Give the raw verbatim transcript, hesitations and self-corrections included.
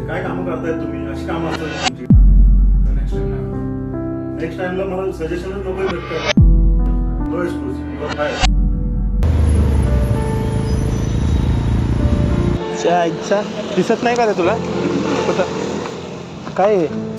काय कामं करताय तुम्ही? अशी कामं असतात तुमची. नेक्स्ट टाइमला मला सजेशनच नको भेटतं. No excuse, you are fire. च्या इच्छा दिसत नाही का रे तुला? काय आहे?